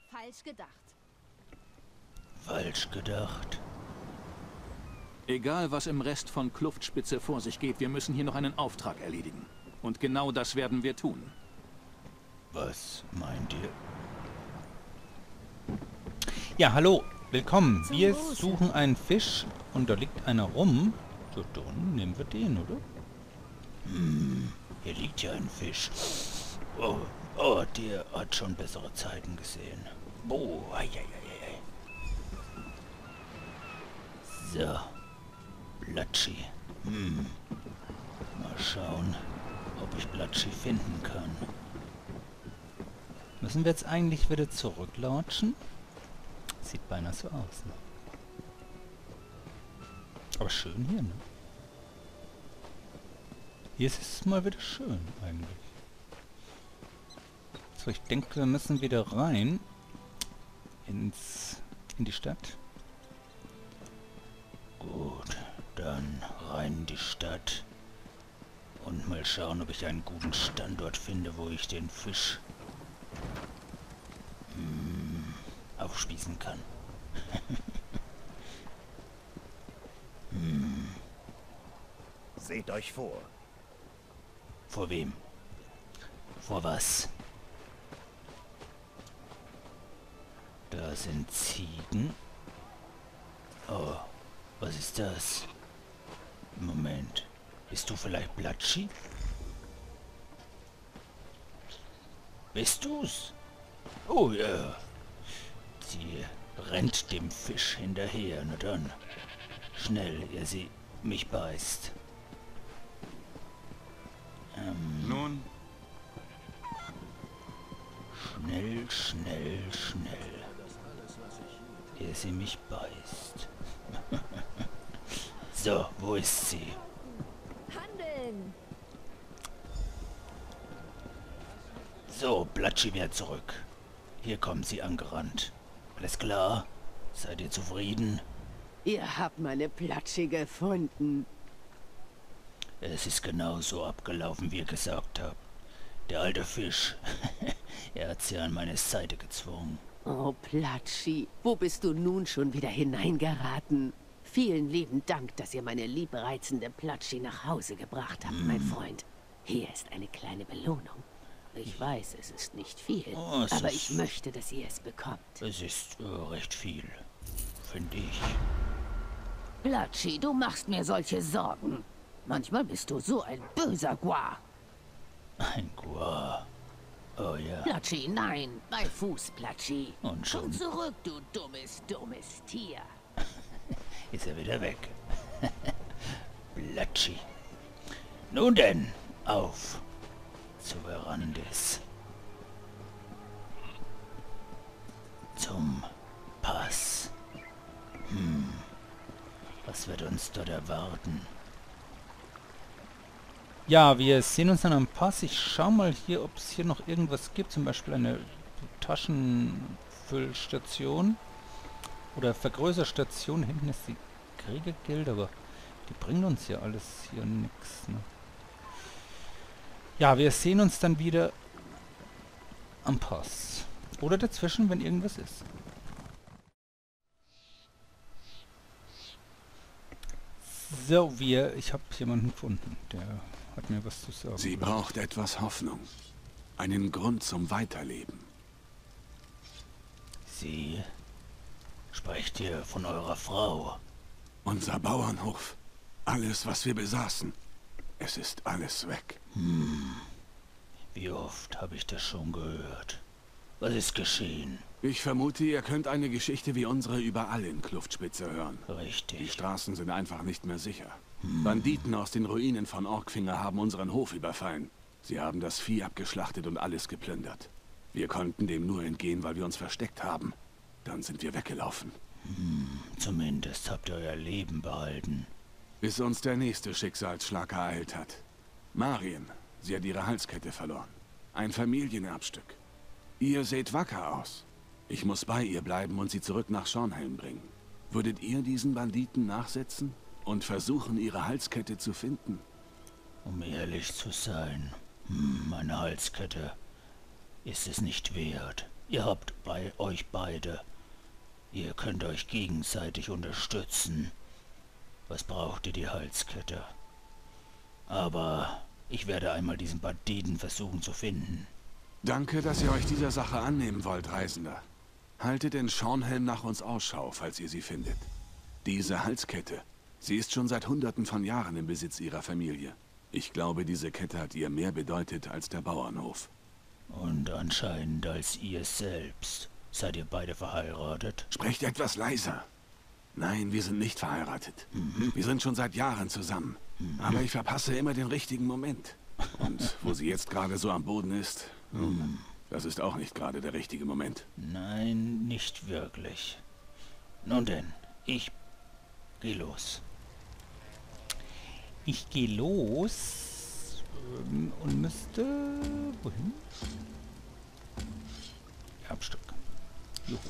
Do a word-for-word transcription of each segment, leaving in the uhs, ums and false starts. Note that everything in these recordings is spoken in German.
Falsch gedacht. Falsch gedacht. Egal, was im Rest von Kluftspitze vor sich geht, wir müssen hier noch einen Auftrag erledigen. Und genau das werden wir tun. Was meint ihr? Ja, hallo, willkommen. Zum Wir Gruße. suchen einen Fisch und da liegt einer rum. So, dann nehmen wir den, oder? Hm, hier liegt ja ein Fisch. Oh, oh, der hat schon bessere Zeiten gesehen. Oh, ei, ei, ei, ei. So, Blatschi. Hm, mal schauen, ob ich Blatschi finden kann. Müssen wir jetzt eigentlich wieder zurücklatschen? Sieht beinahe so aus, ne? Aber schön hier, ne? Hier ist es mal wieder schön, eigentlich. So, ich denke, wir müssen wieder rein ins in die Stadt. Gut, dann rein in die Stadt. Und mal schauen, ob ich einen guten Standort finde, wo ich den Fisch hm, aufspießen kann. hm. Seht euch vor. Vor wem? Vor was? Da sind Ziegen. Oh, was ist das? Moment. Bist du vielleicht Blatschi? Bist du's? Oh ja. Sie rennt dem Fisch hinterher. Na dann. Schnell, ehe sie mich beißt. Ähm, Nun, schnell, schnell, schnell. Ehe sie mich beißt. So, wo ist sie? Handeln! So, Blatschi wieder zurück. Hier kommen sie angerannt. Alles klar? Seid ihr zufrieden? Ihr habt meine Platschi gefunden. Es ist genau so abgelaufen, wie ihr gesagt habt. Der alte Fisch, er hat sie an meine Seite gezwungen. Oh, Platschi, wo bist du nun schon wieder hineingeraten? Vielen lieben Dank, dass ihr meine liebreizende Platschi nach Hause gebracht habt, mein Freund. Hier ist eine kleine Belohnung. Ich weiß, es ist nicht viel, Oh, es aber ist- ich möchte, dass ihr es bekommt. Es ist äh, recht viel, finde ich. Platschi, du machst mir solche Sorgen. Manchmal bist du so ein böser Gua. Ein Gua. Oh ja. Platschi, nein, bei Fuß, Platschi. Und schon Komm zurück, du dummes, dummes Tier. ist er wieder weg. Blatschi. Nun denn, auf zu Verandis. Zum Pass. Hm. Was wird uns dort erwarten? Ja, wir sehen uns dann am Pass. Ich schau mal hier, ob es hier noch irgendwas gibt. Zum Beispiel eine Taschenfüllstation. Oder Vergrößerstation. Hinten ist die Kriegergilde, aber die bringen uns ja alles hier nichts. Ne? Ja, wir sehen uns dann wieder am Pass. Oder dazwischen, wenn irgendwas ist. So, wir... Ich habe jemanden gefunden, der hat mir was zu sagen. Sie braucht etwas Hoffnung. Einen Grund zum Weiterleben. Sie... Sprecht ihr von eurer Frau? Unser Bauernhof. Alles, was wir besaßen. Es ist alles weg. Wie oft habe ich das schon gehört? Was ist geschehen? Ich vermute, ihr könnt eine Geschichte wie unsere überall in Kluftspitze hören. Die Richtig. Straßen sind einfach nicht mehr sicher. Banditen aus den Ruinen von Orkfinger haben unseren Hof überfallen. Sie haben das Vieh abgeschlachtet und alles geplündert. Wir konnten dem nur entgehen, weil wir uns versteckt haben. Dann sind wir weggelaufen. Zumindest habt ihr euer Leben behalten. Bis uns der nächste Schicksalsschlag ereilt hat. Marien, sie hat ihre Halskette verloren. Ein Familienerbstück. Ihr seht wacker aus. Ich muss bei ihr bleiben und sie zurück nach Schornhelm bringen. Würdet ihr diesen Banditen nachsetzen und versuchen, ihre Halskette zu finden? Um ehrlich zu sein, hm, meine Halskette ist es nicht wert. Ihr habt bei euch beide. Ihr könnt euch gegenseitig unterstützen. Was braucht ihr die Halskette? Aber ich werde einmal diesen Banditen versuchen zu finden. Danke, dass ihr euch dieser Sache annehmen wollt, Reisender. Haltet in Schornhelm nach uns Ausschau, falls ihr sie findet. Diese Halskette, sie ist schon seit Hunderten von Jahren im Besitz ihrer Familie. Ich glaube, diese Kette hat ihr mehr bedeutet als der Bauernhof. Und anscheinend als ihr selbst. Seid ihr beide verheiratet? Sprecht etwas leiser. Nein, wir sind nicht verheiratet. Mhm. Wir sind schon seit Jahren zusammen. Mhm. Aber ich verpasse immer den richtigen Moment. Und wo sie jetzt gerade so am Boden ist, mhm. das ist auch nicht gerade der richtige Moment. Nein, nicht wirklich. Nun denn, ich geh los. Ich geh los ähm, und müsste... Wohin? Erbstück. Juhu.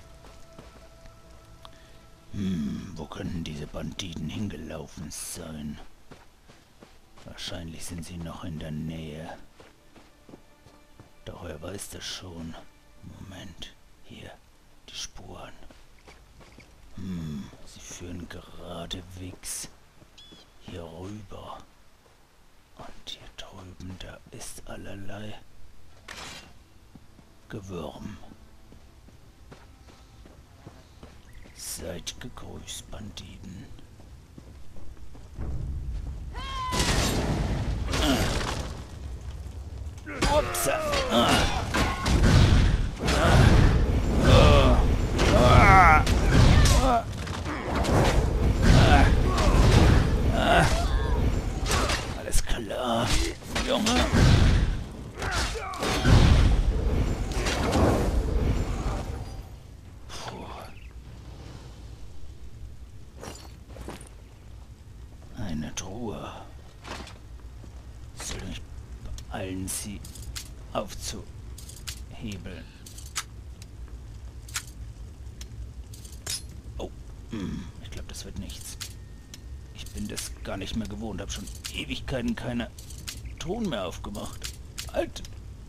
Hm, wo könnten diese Banditen hingelaufen sein? Wahrscheinlich sind sie noch in der Nähe. Doch wer weiß das schon? Moment, hier, die Spuren. Hm, sie führen geradewegs hier rüber. Und hier drüben, da ist allerlei Gewürm. Seid gegrüßt, Banditen. Ah. Upsa. Ah. Ah. Ah. Ah. Ah. Alles klar, Junge. Eine Truhe. Soll ich beeilen, sie aufzuhebeln? Oh, hm, ich glaube, das wird nichts. Ich bin das gar nicht mehr gewohnt. Habe schon Ewigkeiten keine Truhen mehr aufgemacht. Alter.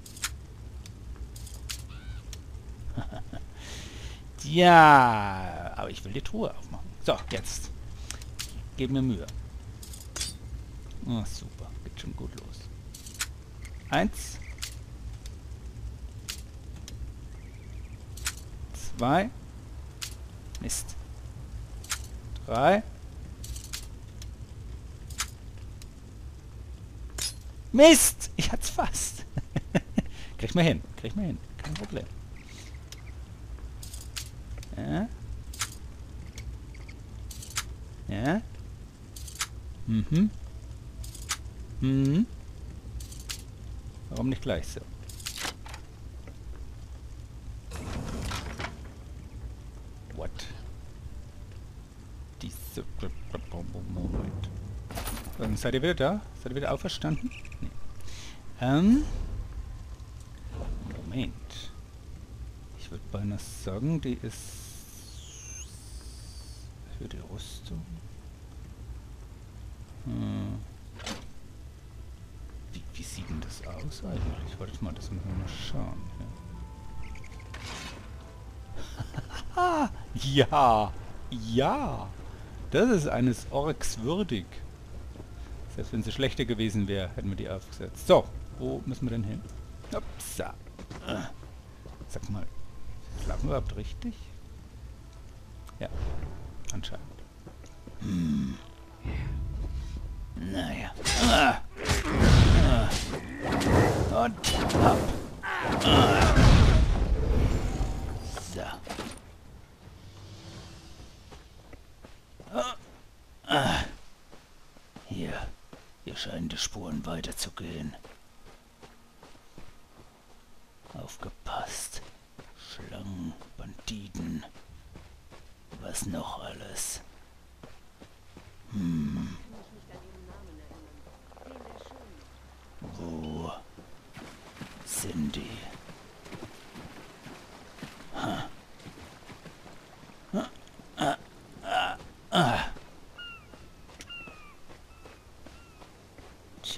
Ja, aber ich will die Truhe aufmachen. So, jetzt. Gib mir Mühe. Oh, super. Geht schon gut los. Eins. Zwei. Mist. Drei. Mist! Ich hat's fast. Krieg mal hin. Krieg mal hin. Kein Problem. Ja. Ja. Mhm. Mhm. Warum nicht gleich so? What? Diese... Moment. Dann seid ihr wieder da? Seid ihr wieder auferstanden? Nee. Ähm... Moment. Ich würde beinahe sagen, die ist... für die Rüstung. Hm. Wie, wie sieht denn das aus eigentlich? Wollte ich mal, das müssen wir mal schauen. Ja. Ja! Ja! Das ist eines Orks würdig. Selbst wenn sie schlechter gewesen wäre, hätten wir die aufgesetzt. So, wo müssen wir denn hin? Upsa. Sag mal, schlafen wir überhaupt richtig? Ja, anscheinend. Hm. Naja. Ah. Ah. Und ab. Ah. So. Ah. Ah. Hier. Hier scheinen die Spuren weiterzugehen. Aufgepasst. Schlangen, Banditen. Was noch alles? Hm. Wo sind die? Ha. Ha. Ah. Ah. Ah.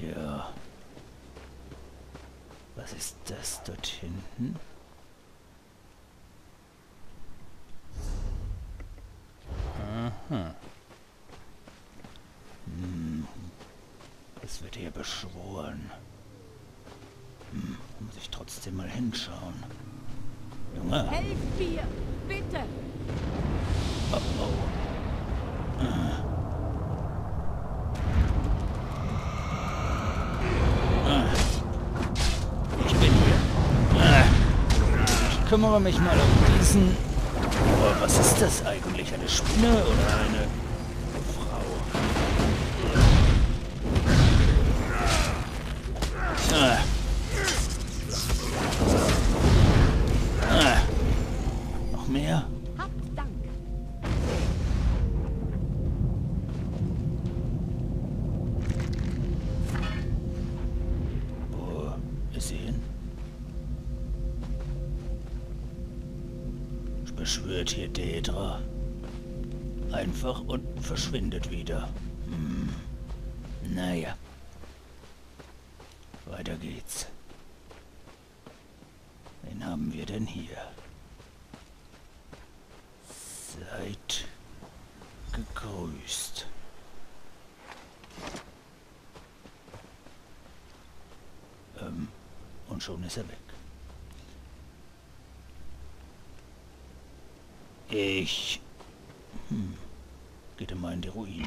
Tja. Was ist das dort hinten? beschworen. Hm, muss ich trotzdem mal hinschauen. Junge. Helft mir, bitte. Oh oh. Ah. Ah. Ich bin hier. Ah. Ich kümmere mich mal um diesen... Oh, was ist das eigentlich? Eine Spinne oder eine Frau? Ah. Ah. Noch mehr? Habt Dank. Wo ist sie hin? Beschwört hier Daedra. Einfach und verschwindet wieder. Hm. Naja. Weiter geht's. Wen haben wir denn hier? Seid gegrüßt. Ähm, und schon ist er weg. Ich... Hm. Geht immer in die Ruinen.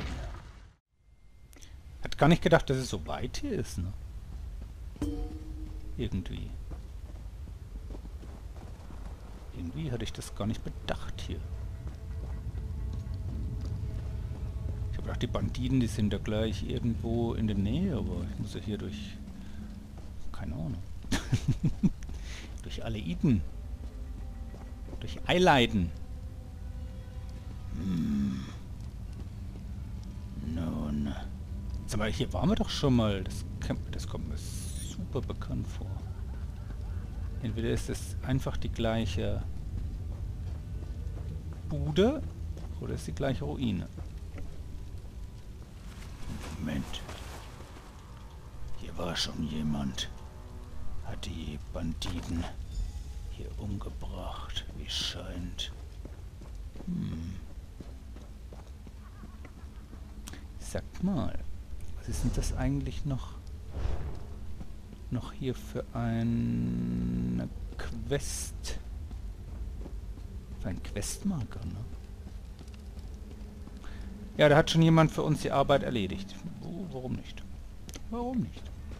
Hat gar nicht gedacht, dass es so weit hier ist, ne? Irgendwie. Irgendwie hatte ich das gar nicht bedacht hier. Ich habe gedacht, die Banditen, die sind da gleich irgendwo in der Nähe, aber ich muss ja hier durch... Keine Ahnung. Durch Aleiden. Durch Eileiden. Hm. Nun. Sag mal, hier waren wir doch schon mal. Das, das kommt mir super bekannt vor. Entweder ist es einfach die gleiche Bude oder ist die gleiche Ruine. Moment. Hier war schon jemand. Hat die Banditen hier umgebracht, wie es scheint. Hm. Sagt mal, was ist denn das eigentlich noch noch hier für eine Quest? Für ein Questmarker, ne? Ja, da hat schon jemand für uns die Arbeit erledigt. Oh, warum nicht? Warum nicht?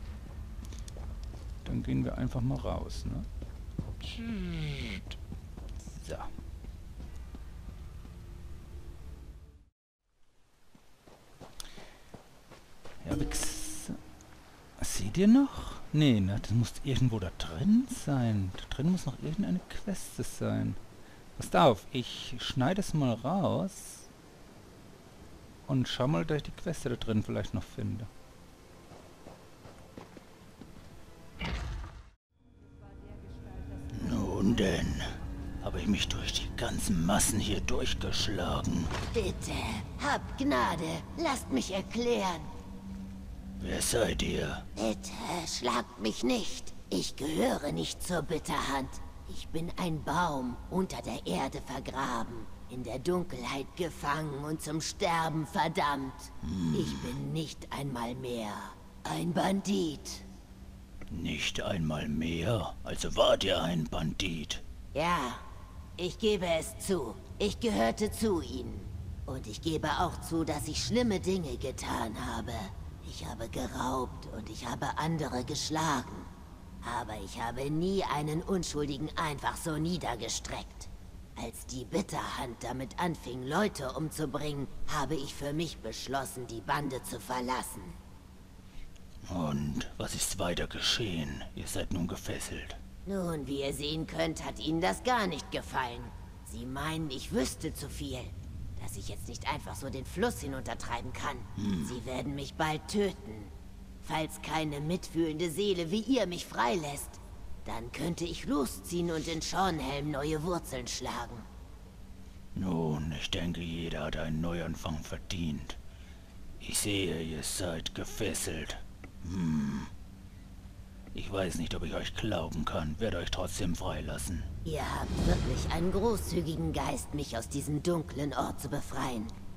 Dann gehen wir einfach mal raus, ne? So. Ja, Wix. Seht ihr noch? Nee, ne, das muss irgendwo da drin sein. Da drin muss noch irgendeine Queste sein. Passt auf, ich schneide es mal raus. Und schau mal, dass ich die Queste da drin vielleicht noch finde. Nun denn, habe ich mich durch die ganzen Massen hier durchgeschlagen. Bitte, habt Gnade, lasst mich erklären. Wer seid ihr? Bitte, schlagt mich nicht. Ich gehöre nicht zur Bitterhand. Ich bin ein Baum, unter der Erde vergraben, in der Dunkelheit gefangen und zum Sterben verdammt. Hm. Ich bin nicht einmal mehr ein Bandit. Nicht einmal mehr? Also wart ihr ein Bandit? Ja, ich gebe es zu. Ich gehörte zu ihnen. Und ich gebe auch zu, dass ich schlimme Dinge getan habe. Ich habe geraubt und ich habe andere geschlagen. Aber ich habe nie einen Unschuldigen einfach so niedergestreckt. Als die Bitterhand damit anfing, Leute umzubringen, habe ich für mich beschlossen, die Bande zu verlassen. Und was ist weiter geschehen? Ihr seid nun gefesselt. Nun, wie ihr sehen könnt, hat ihnen das gar nicht gefallen. Sie meinen, ich wüsste zu viel. Dass ich jetzt nicht einfach so den Fluss hinuntertreiben kann. Hm. Sie werden mich bald töten. Falls keine mitfühlende Seele wie ihr mich freilässt, dann könnte ich losziehen und in Schornhelm neue Wurzeln schlagen. Nun, ich denke, jeder hat einen Neuanfang verdient. Ich sehe, ihr seid gefesselt. Hm. Ich weiß nicht, ob ich euch glauben kann, werde euch trotzdem freilassen. Ihr habt wirklich einen großzügigen Geist, mich aus diesem dunklen Ort zu befreien.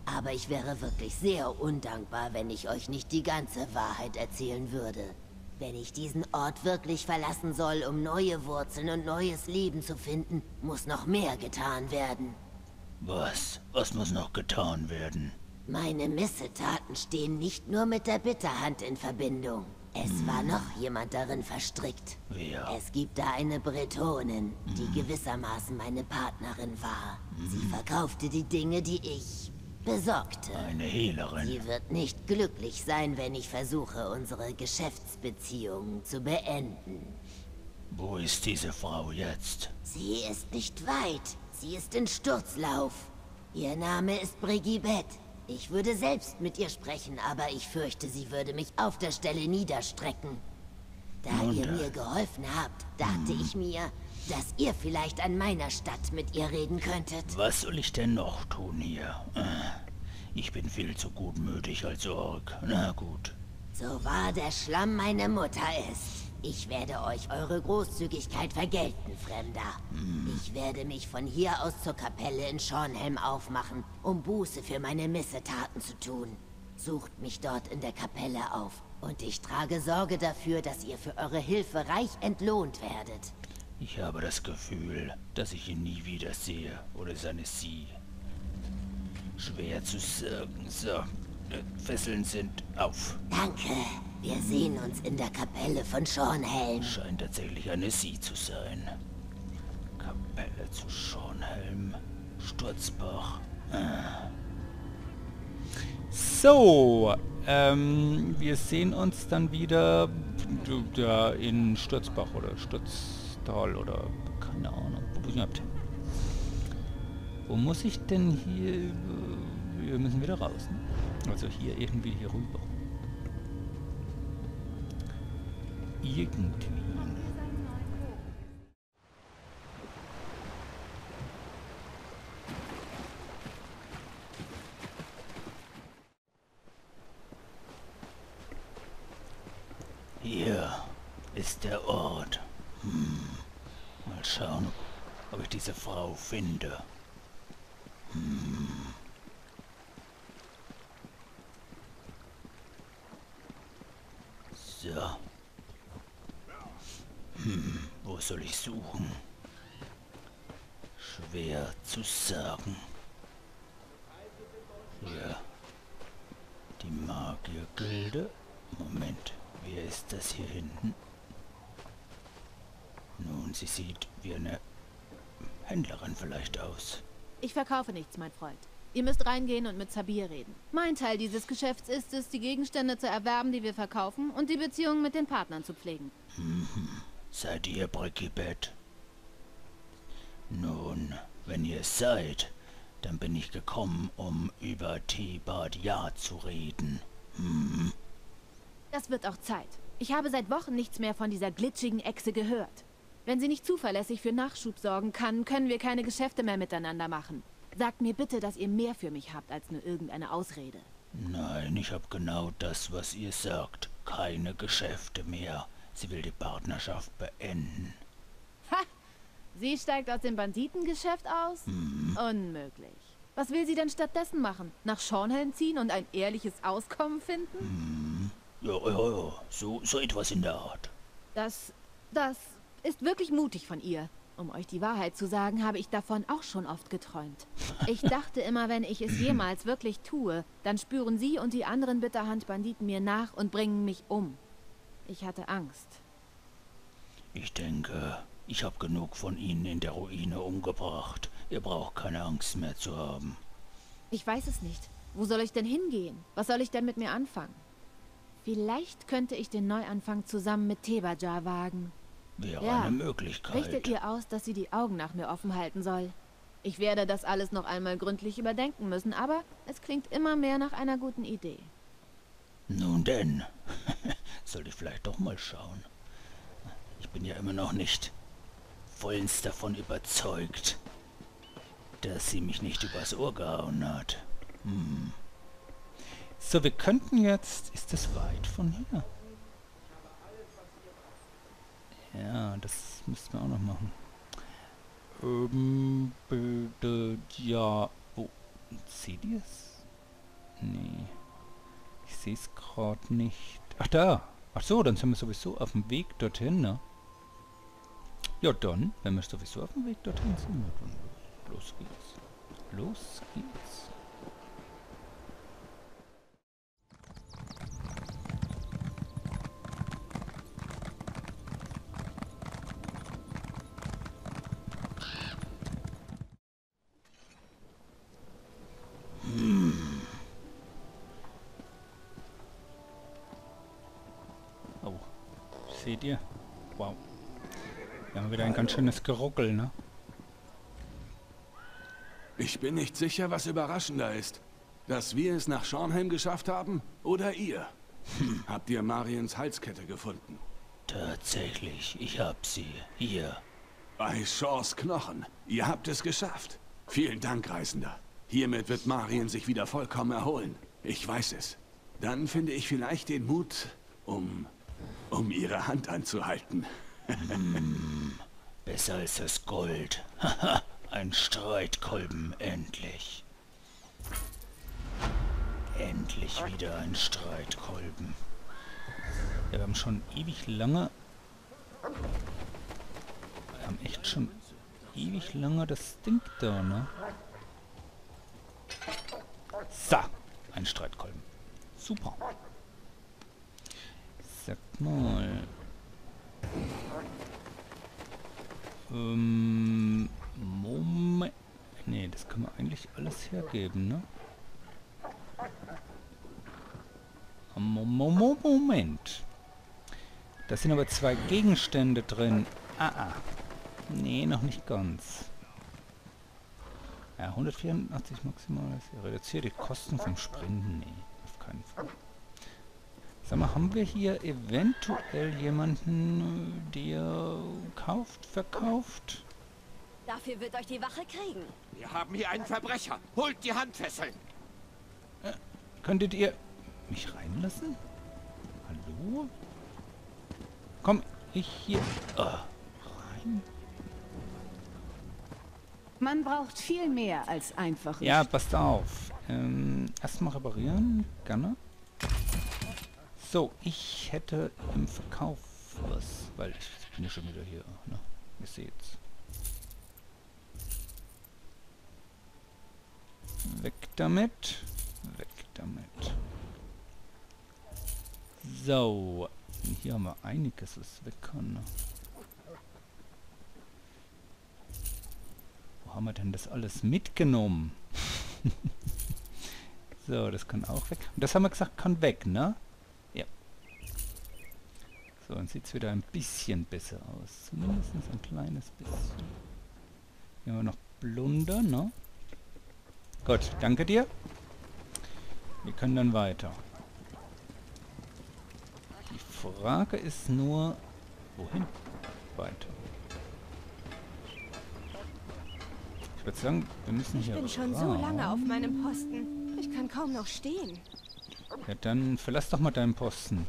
Aber ich wäre wirklich sehr undankbar, wenn ich euch nicht die ganze Wahrheit erzählen würde. Wenn ich diesen Ort wirklich verlassen soll, um neue Wurzeln und neues Leben zu finden, muss noch mehr getan werden. Was? Was muss noch getan werden? Meine Missetaten stehen nicht nur mit der Bitterhand in Verbindung. Es war noch jemand darin verstrickt. Wer? Es gibt da eine Bretonin, die gewissermaßen meine Partnerin war. Sie verkaufte die Dinge, die ich besorgte. Eine Hehlerin. Sie wird nicht glücklich sein, wenn ich versuche, unsere Geschäftsbeziehungen zu beenden. Wo ist diese Frau jetzt? Sie ist nicht weit. Sie ist in Sturzlauf. Ihr Name ist Brigibette. Ich würde selbst mit ihr sprechen, aber ich fürchte, sie würde mich auf der Stelle niederstrecken. Da Nun ihr da. mir geholfen habt, dachte ich mir, dass ihr vielleicht an meiner Stadt mit ihr reden könntet. Was soll ich denn noch tun hier? Äh, Ich bin viel zu gutmütig als Ork. Na gut. So wahr der Schlamm meine Mutter ist. Ich werde euch eure Großzügigkeit vergelten, Fremder. Ich werde mich von hier aus zur Kapelle in Schornhelm aufmachen, um Buße für meine Missetaten zu tun. Sucht mich dort in der Kapelle auf. Und ich trage Sorge dafür, dass ihr für eure Hilfe reich entlohnt werdet. Ich habe das Gefühl, dass ich ihn nie wieder sehe. Oder seine sie. Schwer zu sagen. So, äh, Fesseln sind auf. Danke. Wir sehen uns in der Kapelle von Schornhelm. Scheint tatsächlich eine sie zu sein. Kapelle zu Schornhelm. Sturzbach. Ah. So, ähm, wir sehen uns dann wieder da in Sturzbach oder Sturztal oder keine Ahnung. Wo bin ich überhaupt? Wo muss ich denn hier? Wir müssen wieder raus, ne? Also hier irgendwie hier rüber. Irgendwie. Hier ist der Ort. Hm. Mal schauen, ob ich diese Frau finde. Hm. So. Hm, wo soll ich suchen? Schwer zu sagen. Ja. Die Magiergilde. Moment, wer ist das hier hinten? Nun, sie sieht wie eine Händlerin vielleicht aus. Ich verkaufe nichts, mein Freund. Ihr müsst reingehen und mit Sabir reden. Mein Teil dieses Geschäfts ist es, die Gegenstände zu erwerben, die wir verkaufen, und die Beziehungen mit den Partnern zu pflegen. Mhm. Seid ihr Brigibette? Nun, wenn ihr es seid, dann bin ich gekommen, um über Tebadia zu reden. Hm. Das wird auch Zeit. Ich habe seit Wochen nichts mehr von dieser glitschigen Echse gehört. Wenn sie nicht zuverlässig für Nachschub sorgen kann, können wir keine Geschäfte mehr miteinander machen. Sagt mir bitte, dass ihr mehr für mich habt als nur irgendeine Ausrede. Nein, ich habe genau das, was ihr sagt. Keine Geschäfte mehr. Sie will die Partnerschaft beenden. Ha! Sie steigt aus dem Banditengeschäft aus? Hm. Unmöglich. Was will sie denn stattdessen machen? Nach Schornhelm ziehen und ein ehrliches Auskommen finden? Hm. Ja, ja, ja. So, so etwas in der Art. Das... das ist wirklich mutig von ihr. Um euch die Wahrheit zu sagen, habe ich davon auch schon oft geträumt. Ich dachte immer, wenn ich es jemals wirklich tue, dann spüren sie und die anderen Bitterhand-Banditen mir nach und bringen mich um. Ich hatte Angst. Ich denke, ich habe genug von ihnen in der Ruine umgebracht. Ihr braucht keine Angst mehr zu haben. Ich weiß es nicht. Wo soll ich denn hingehen? Was soll ich denn mit mir anfangen? Vielleicht könnte ich den Neuanfang zusammen mit Tebaja wagen. Wäre Ja. eine Möglichkeit. Richtet ihr aus, dass sie die Augen nach mir offen halten soll. Ich werde das alles noch einmal gründlich überdenken müssen, aber es klingt immer mehr nach einer guten Idee. Nun denn, soll ich vielleicht doch mal schauen. Ich bin ja immer noch nicht vollends davon überzeugt, dass sie mich nicht übers Ohr gehauen hat. Hm. So, wir könnten jetzt... Ist das weit von hier? Ja, das müssten wir auch noch machen. Ähm, bitte, ja... Wo... Seht ihr es? Nee. Ich sehe es gerade nicht. Ach, da. Ach so, dann sind wir sowieso auf dem Weg dorthin, ne? Ja, dann, wenn wir sowieso auf dem Weg dorthin sind, dann los geht's. Los geht's. Hm. Oh, seht ihr? Wow. Wir haben wieder ein ganz schönes Geruckel, ne? Ich bin nicht sicher, was überraschender ist. Dass wir es nach Schornheim geschafft haben oder ihr. Hm. Habt ihr Mariens Halskette gefunden? Tatsächlich, ich hab sie. Hier. Bei Shaws Knochen. Ihr habt es geschafft. Vielen Dank, Reisender. Hiermit wird Marien sich wieder vollkommen erholen. Ich weiß es. Dann finde ich vielleicht den Mut, um... um ihre Hand anzuhalten. Hm, besser als das Gold. Haha, ein Streitkolben, endlich. Endlich wieder ein Streitkolben. Ja, wir haben schon ewig lange... Wir haben echt schon ewig lange das Ding da, ne? So, ein Streitkolben. Super. Sag mal... Ähm... Moment... Nee, das kann man eigentlich alles hergeben, ne? Moment. Da sind aber zwei Gegenstände drin. Ah, ah. Nee, noch nicht ganz. Ja, hundertvierundachtzig maximal. Reduziert die Kosten vom Sprinten. Nee, auf keinen Fall. Sag mal, haben wir hier eventuell jemanden, der kauft, verkauft? Dafür wird euch die Wache kriegen. Wir haben hier einen Verbrecher. Holt die Handfesseln. Äh, könntet ihr mich reinlassen? Hallo? Komm, ich hier... Oh, rein? Man braucht viel mehr als einfache... Ja, passt auf. Ähm, erstmal reparieren. Gerne. So, ich hätte im Verkauf was, weil ich bin ja schon wieder hier, ne? Ihr seht's. Weg damit. Weg damit. So. Hier haben wir einiges, was weg kann. Ne? Wo haben wir denn das alles mitgenommen? So, das kann auch weg. Und das haben wir gesagt, kann weg, ne? Ja. So, dann sieht es wieder ein bisschen besser aus. Zumindest ein kleines bisschen. Hier haben wir noch Plunder, ne? Gut, danke dir. Wir können dann weiter. Die Frage ist nur, wohin weiter? Ich würde sagen, wir müssen hier Ich bin schon raus. so lange auf meinem Posten. Ich kann kaum noch stehen. Ja, dann verlass doch mal deinen Posten.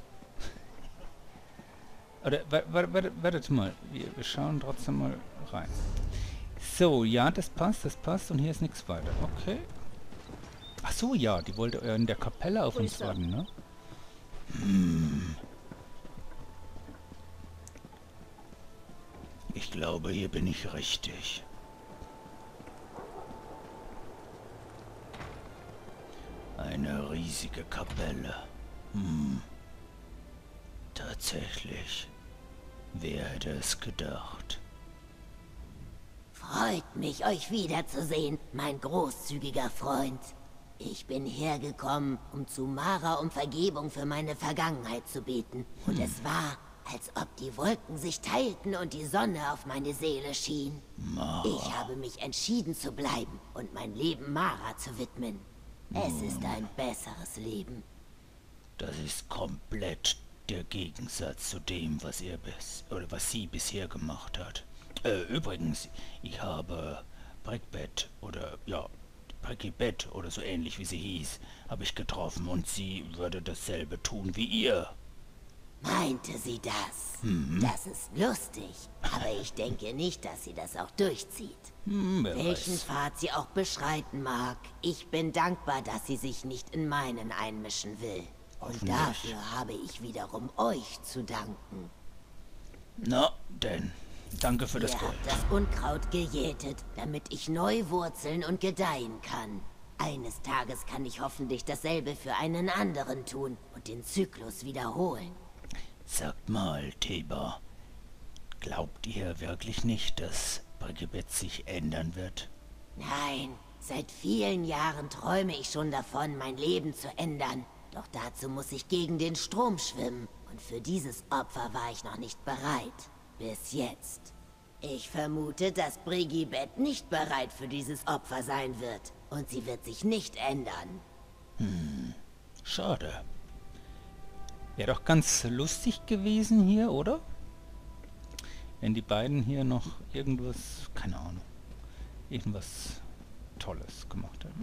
Oder, wartet, wartet mal. Wir, wir schauen trotzdem mal rein. So, ja, das passt, das passt und hier ist nichts weiter. Okay. Ach so, ja, die wollte äh, in der Kapelle auf uns warten, ne? Hm. Ich glaube, hier bin ich richtig. Eine riesige Kapelle. Hm. Tatsächlich. Wer hätte es gedacht? Freut mich, euch wiederzusehen, mein großzügiger Freund. Ich bin hergekommen, um zu Mara um Vergebung für meine Vergangenheit zu beten. Und hm. es war, als ob die Wolken sich teilten und die Sonne auf meine Seele schien. Mara. Ich habe mich entschieden zu bleiben und mein Leben Mara zu widmen. Es hm. ist ein besseres Leben. Das ist komplett der Gegensatz zu dem, was er bis oder was sie bisher gemacht hat. Äh, übrigens, ich habe Brickbett oder ja, Brickybett oder so ähnlich wie sie hieß, habe ich getroffen und sie würde dasselbe tun wie ihr. Meinte sie das? Mhm. Das ist lustig, aber ich denke nicht, dass sie das auch durchzieht. Hm, wer Welchen weiß. Pfad sie auch beschreiten mag, ich bin dankbar, dass sie sich nicht in meinen einmischen will. Und Hoffentlich. dafür habe ich wiederum euch zu danken. Na, denn. Danke für das Ihr Gold. habt das Unkraut gejätet, damit ich neu wurzeln und gedeihen kann. Eines Tages kann ich hoffentlich dasselbe für einen anderen tun und den Zyklus wiederholen. Sagt mal, Theba, glaubt ihr wirklich nicht, dass Brigibet sich ändern wird? Nein, seit vielen Jahren träume ich schon davon, mein Leben zu ändern. Doch dazu muss ich gegen den Strom schwimmen. Und für dieses Opfer war ich noch nicht bereit. Bis jetzt. Ich vermute, dass Brigibet nicht bereit für dieses Opfer sein wird. Und sie wird sich nicht ändern. Hm, schade. Wäre doch ganz lustig gewesen hier, oder? Wenn die beiden hier noch irgendwas, keine Ahnung, irgendwas Tolles gemacht haben.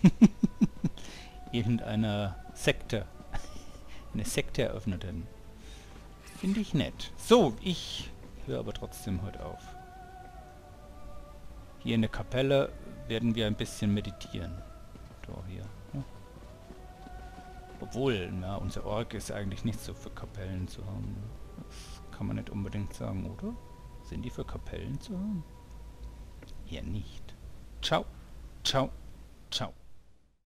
Irgendeiner Sekte, eine Sekte eröffnet hätten. Finde ich nett. So, ich höre aber trotzdem heute auf. Hier in der Kapelle werden wir ein bisschen meditieren. Da hier. Ne? Obwohl, na, unser Ork ist eigentlich nicht so für Kapellen zu haben. Das kann man nicht unbedingt sagen, oder? Sind die für Kapellen zu haben? Hier nicht. Ciao, ciao, ciao.